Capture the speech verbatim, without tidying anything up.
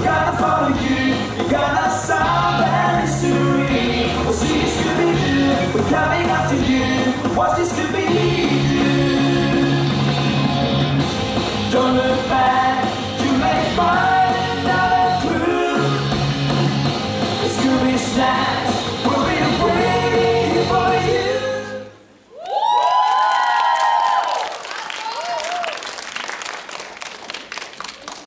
gotta follow you. You gotta solve that mystery. We'll see you, Scooby-Doo. We're coming after you. Watch this Scooby-Doo. Don't look back, you may find another clue. The Scooby Snacks.